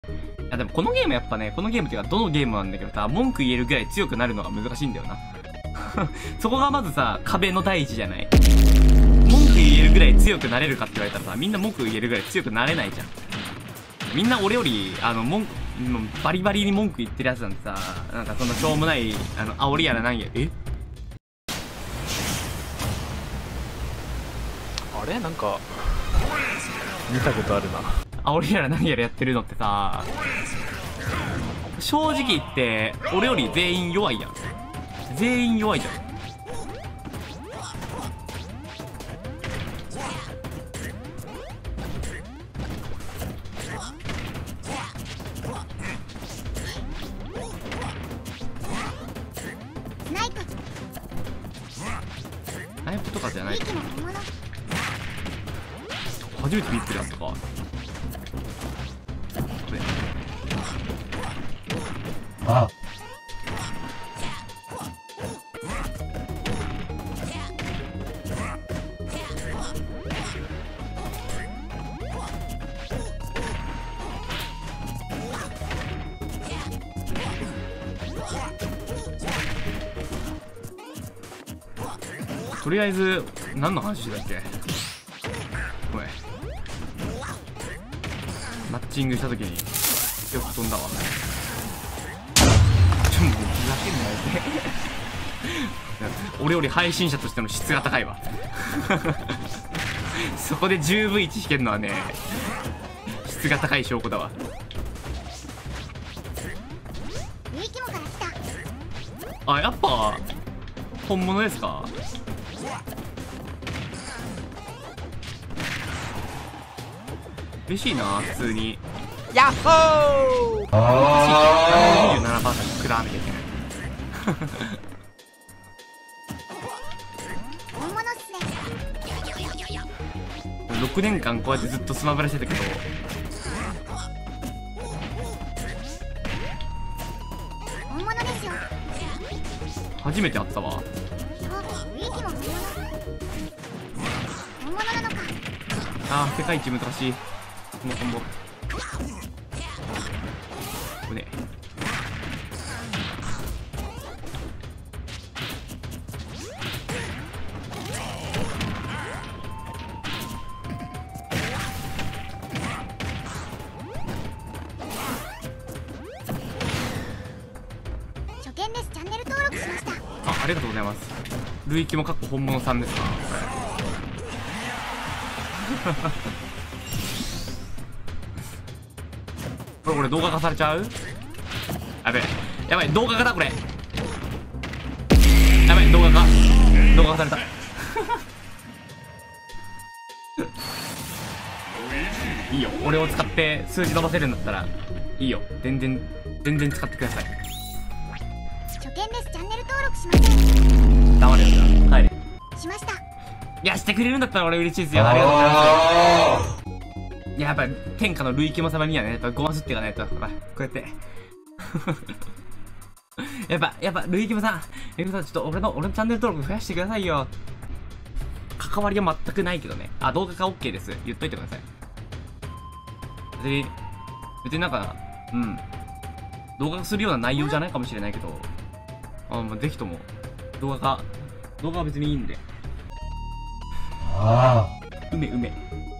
いやでもこのゲームやっぱね、このゲームっていうかどのゲームなんだけどさ、文句言えるぐらい強くなるのが難しいんだよな。そこがまずさ、壁の第一じゃない。文句言えるぐらい強くなれるかって言われたらさ、みんな文句言えるぐらい強くなれないじゃん。みんな俺より、バリバリに文句言ってるやつなんてさ、なんかそんなしょうもない、煽りやらなんや、 あれなんか見たことあるな。 煽りやら何やらやってるのってさ、正直言って俺より全員弱いやん。全員弱いじゃん。ナイフとかじゃない。初めて見つけるやつとか。 あ、 とりあえず何の話してたっけ。ごめん、マッチングした時によく飛んだわ。もうふざけんなよって俺より配信者としての質が高いわ。そこで十分1引けるのはね、質が高い証拠だわ。あ、やっぱ本物ですか。嬉しいな、普通に。 ヤッホー。 あー、 27% 食らわなきゃいけない。6年間こうやってずっとスマブラしてたけど、初めて会ったわ。あー、世界一難しいこのコンボ。これありがとうございます。累計もかっこ本物さんですか。これ動画化されちゃう。やべえ、やばい、動画化だこれ。やばい、動画化された。いいよ、俺を使って数字伸ばせるんだったらいいよ。全然使ってください。黙れよ。じゃあ帰れ。いや、してくれるんだったら俺嬉しいですよ。ありがとうございます。いや、やっぱり天下の累計も様にはね、やっぱごますっていかないと。ほら、こうやってやっぱ累計もさん、ちょっと俺のチャンネル登録増やしてくださいよ。関わりは全くないけどね。あ、動画化 OK です。言っといてください。別になんか、動画化するような内容じゃないかもしれないけど、もうぜひとも動画は別にいいんで。 あうめ